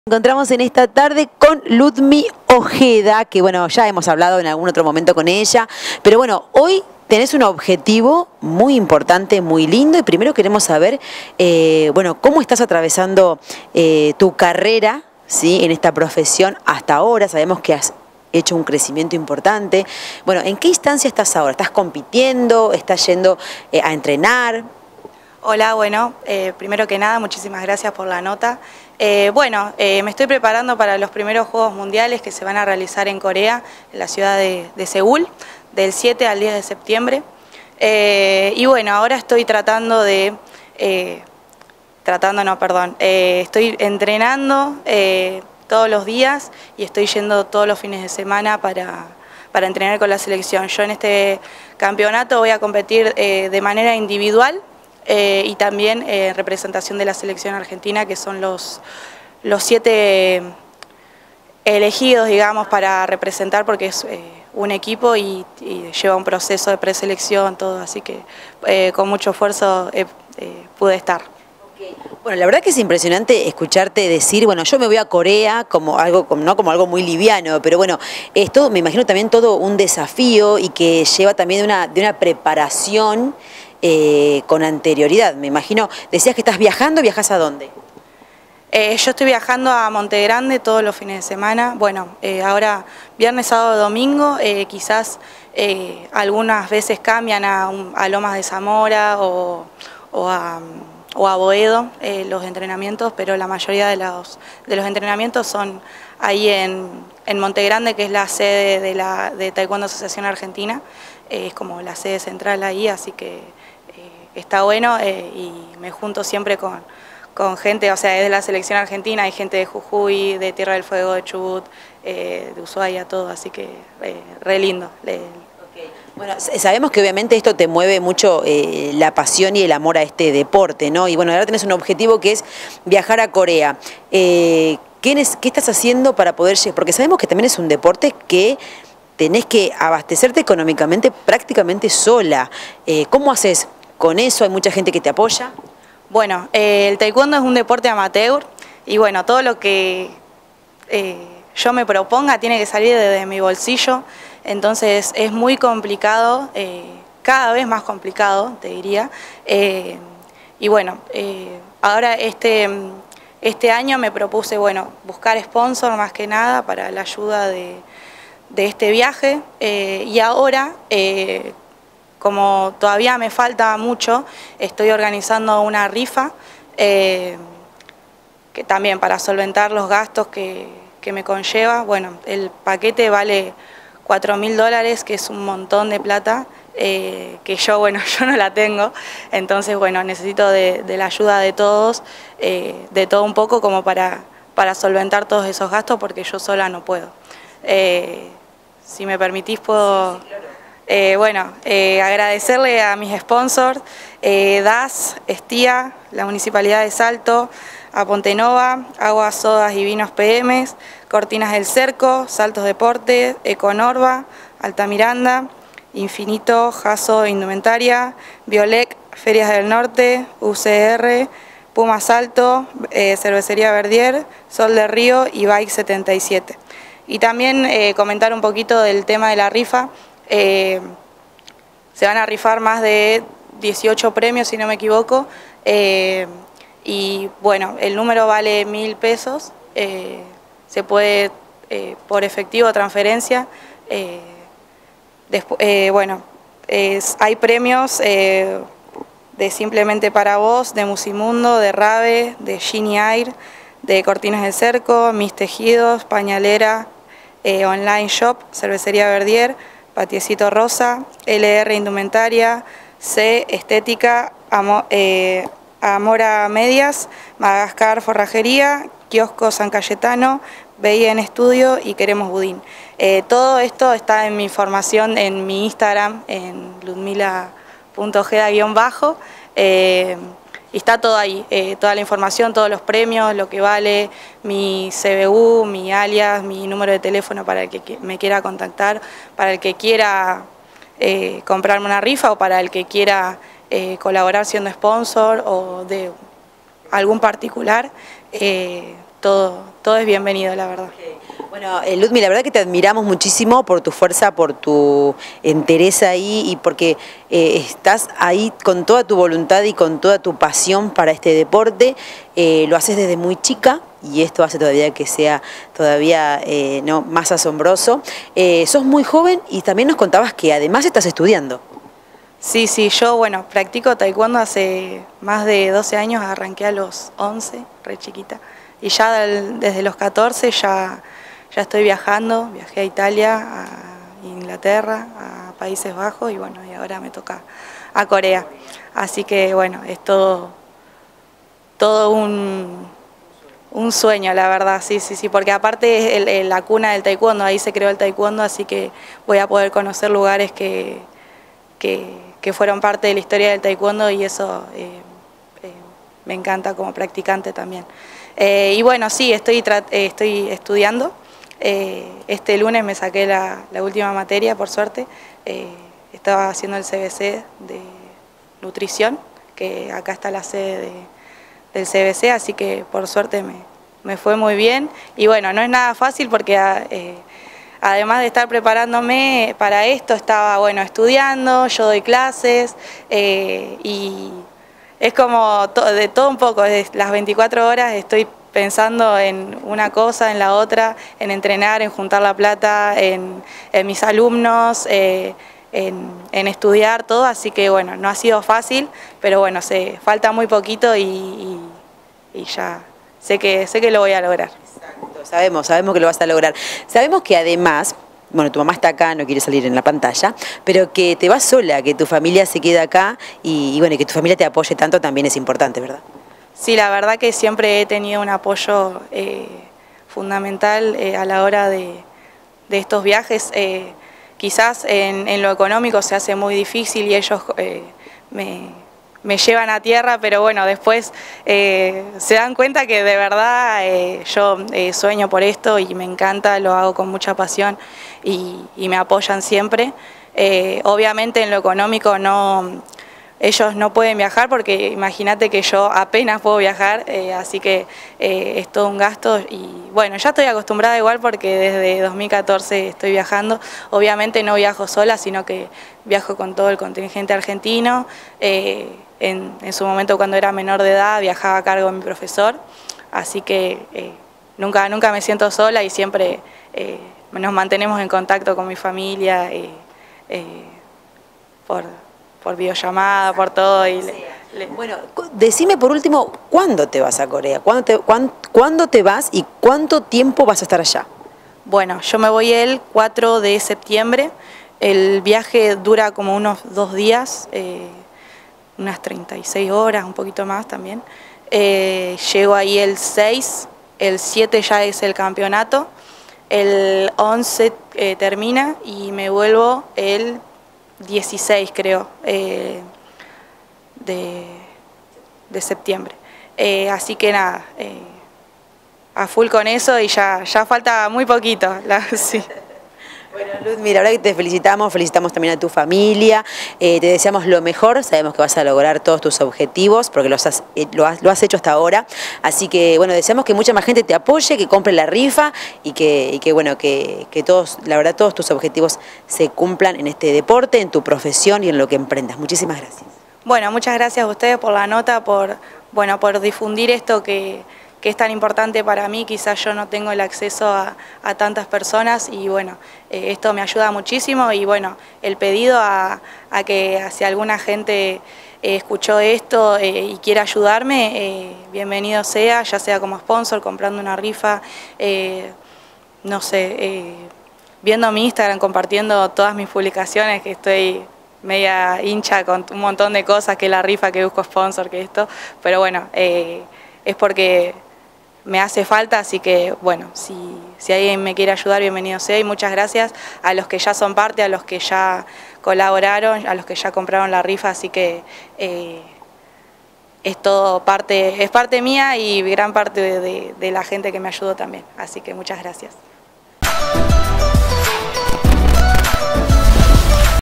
Encontramos en esta tarde con Ludmi Ojeda, que bueno, ya hemos hablado en algún otro momento con ella, pero bueno, hoy tenés un objetivo muy importante, muy lindo, y primero queremos saber, bueno, cómo estás atravesando tu carrera, ¿sí?, en esta profesión hasta ahora. Sabemos que has hecho un crecimiento importante. Bueno, ¿en qué instancia estás ahora? ¿Estás compitiendo? ¿Estás yendo a entrenar? Hola, bueno, primero que nada, muchísimas gracias por la nota. Me estoy preparando para los primeros Juegos Mundiales que se van a realizar en Corea, en la ciudad de Seúl, del 7 al 10 de septiembre. Ahora estoy estoy entrenando todos los días y estoy yendo todos los fines de semana para entrenar con la selección. Yo en este campeonato voy a competir de manera individual, y también representación de la selección argentina, que son los 7 elegidos, digamos, para representar, porque es un equipo y lleva un proceso de preselección, todo, así que con mucho esfuerzo pude estar. Bueno, la verdad que es impresionante escucharte decir, bueno, yo me voy a Corea como algo, no como algo muy liviano, pero bueno, esto me imagino también todo un desafío y que lleva también de una preparación con anterioridad. Me imagino, decías que estás viajando, ¿viajas a dónde? Yo estoy viajando a Monte Grande todos los fines de semana. Bueno, ahora viernes, sábado, domingo, quizás algunas veces cambian a Lomas de Zamora o a Boedo los entrenamientos, pero la mayoría de los entrenamientos son ahí en Monte Grande, que es la sede de Taekwondo Asociación Argentina. Es como la sede central ahí, así que está bueno, y me junto siempre con gente, o sea, es de la selección argentina, hay gente de Jujuy, de Tierra del Fuego, de Chubut, de Ushuaia, todo, así que re lindo. Bueno, sabemos que obviamente esto te mueve mucho la pasión y el amor a este deporte, ¿no? Y bueno, ahora tenés un objetivo que es viajar a Corea. ¿Qué estás haciendo para poder llegar? Porque sabemos que también es un deporte que tenés que abastecerte económicamente prácticamente sola. ¿Cómo haces con eso? ¿Hay mucha gente que te apoya? Bueno, el taekwondo es un deporte amateur y bueno, todo lo que yo me proponga tiene que salir desde mi bolsillo, entonces es muy complicado, cada vez más complicado, te diría. Ahora este año me propuse, bueno, buscar sponsor más que nada para la ayuda de este viaje, y ahora, como todavía me falta mucho, estoy organizando una rifa, que también para solventar los gastos que me conlleva. Bueno, el paquete vale $4.000, que es un montón de plata, que yo no la tengo, entonces bueno, necesito de la ayuda de todos, de todo un poco, como para solventar todos esos gastos, porque yo sola no puedo. Si me permitís, puedo... agradecerle a mis sponsors, DAS, Estía, la Municipalidad de Salto, a Pontenova, Aguas, Sodas y Vinos PMs, Cortinas del Cerco, Saltos Deportes, Econorva, Altamiranda, Infinito, Jaso Indumentaria, Biolec, Ferias del Norte, UCR, Puma Salto, Cervecería Verdier, Sol del Río y Bike 77. Y también comentar un poquito del tema de la rifa. Se van a rifar más de 18 premios, si no me equivoco, y bueno, el número vale 1.000 pesos, se puede por efectivo o transferencia. Hay premios de Simplemente para Vos, de Musimundo, de Rave, de Gini Air, de Cortinas del Cerco, Mis Tejidos, Pañalera, Online Shop, Cervecería Verdier, Patiecito Rosa, LR Indumentaria, C Estética, Amora Medias, Madagascar Forrajería, Kiosco San Cayetano, BIN Estudio y Queremos Budín. Todo esto está en mi información en mi Instagram, en ludmila.ojeda_. Y está todo ahí, toda la información, todos los premios, lo que vale, mi CBU, mi alias, mi número de teléfono para el que me quiera contactar, para el que quiera comprarme una rifa o para el que quiera colaborar siendo sponsor o de algún particular. todo es bienvenido, la verdad. Bueno, Ludmi, la verdad que te admiramos muchísimo por tu fuerza, por tu entereza ahí y porque estás ahí con toda tu voluntad y con toda tu pasión para este deporte. Lo haces desde muy chica y esto hace todavía que sea todavía no, más asombroso. Sos muy joven y también nos contabas que además estás estudiando. Sí, yo, bueno, practico taekwondo hace más de 12 años, arranqué a los 11, re chiquita, y ya desde los 14 ya estoy viajando, viajé a Italia, a Inglaterra, a Países Bajos y bueno, y ahora me toca a Corea. Así que bueno, es todo un sueño, la verdad, sí, porque aparte es la cuna del taekwondo, ahí se creó el taekwondo, así que voy a poder conocer lugares que fueron parte de la historia del taekwondo y eso me encanta como practicante también. Y bueno, sí, estoy estudiando. Este lunes me saqué la última materia, por suerte. Estaba haciendo el CBC de nutrición, que acá está la sede del CBC, así que por suerte me fue muy bien. Y bueno, no es nada fácil porque además de estar preparándome para esto, estaba bueno estudiando, yo doy clases y es como de todo un poco, las 24 horas estoy pensando en una cosa, en la otra, en entrenar, en juntar la plata, en mis alumnos, en estudiar todo, así que bueno, no ha sido fácil, pero bueno, falta muy poquito y ya sé que lo voy a lograr. Exacto, sabemos que lo vas a lograr. Sabemos que además, bueno, tu mamá está acá, no quiere salir en la pantalla, pero que te vas sola, que tu familia se queda acá y bueno, que tu familia te apoye tanto también es importante, ¿verdad? Sí, la verdad que siempre he tenido un apoyo fundamental a la hora de estos viajes. Quizás en lo económico se hace muy difícil y ellos me llevan a tierra, pero bueno, después se dan cuenta que de verdad yo sueño por esto y me encanta, lo hago con mucha pasión y me apoyan siempre. Obviamente en lo económico ellos no pueden viajar porque imagínate que yo apenas puedo viajar, así que es todo un gasto y bueno, ya estoy acostumbrada igual porque desde 2014 estoy viajando. Obviamente no viajo sola, sino que viajo con todo el contingente argentino. En su momento cuando era menor de edad viajaba a cargo de mi profesor, así que nunca me siento sola y siempre nos mantenemos en contacto con mi familia por videollamada, por todo. Bueno, decime por último, ¿cuándo te vas a Corea? ¿Cuándo te vas y cuánto tiempo vas a estar allá? Bueno, yo me voy el 4 de septiembre, el viaje dura como unos 2 días, unas 36 horas, un poquito más también. Llego ahí el 6, el 7 ya es el campeonato, el 11 termina y me vuelvo el 16 creo, de septiembre. Así que nada, a full con eso y ya falta muy poquito. Sí. Bueno, Ludmi, la verdad que te felicitamos también a tu familia, te deseamos lo mejor, sabemos que vas a lograr todos tus objetivos porque lo has hecho hasta ahora, así que bueno, deseamos que mucha más gente te apoye, que compre la rifa y que bueno, que todos, la verdad, todos tus objetivos se cumplan en este deporte, en tu profesión y en lo que emprendas. Muchísimas gracias. Bueno, muchas gracias a ustedes por la nota, por difundir esto que es tan importante para mí. Quizás yo no tengo el acceso a tantas personas y bueno, esto me ayuda muchísimo y bueno, el pedido a que si alguna gente escuchó esto y quiere ayudarme, bienvenido sea, ya sea como sponsor, comprando una rifa, no sé, viendo mi Instagram, compartiendo todas mis publicaciones, que estoy media hincha con un montón de cosas, que la rifa, que busco sponsor, que esto, pero bueno, es porque me hace falta, así que bueno, si alguien me quiere ayudar, bienvenido sea y muchas gracias a los que ya son parte, a los que ya colaboraron, a los que ya compraron la rifa, así que es parte mía y gran parte de la gente que me ayudó también, así que muchas gracias.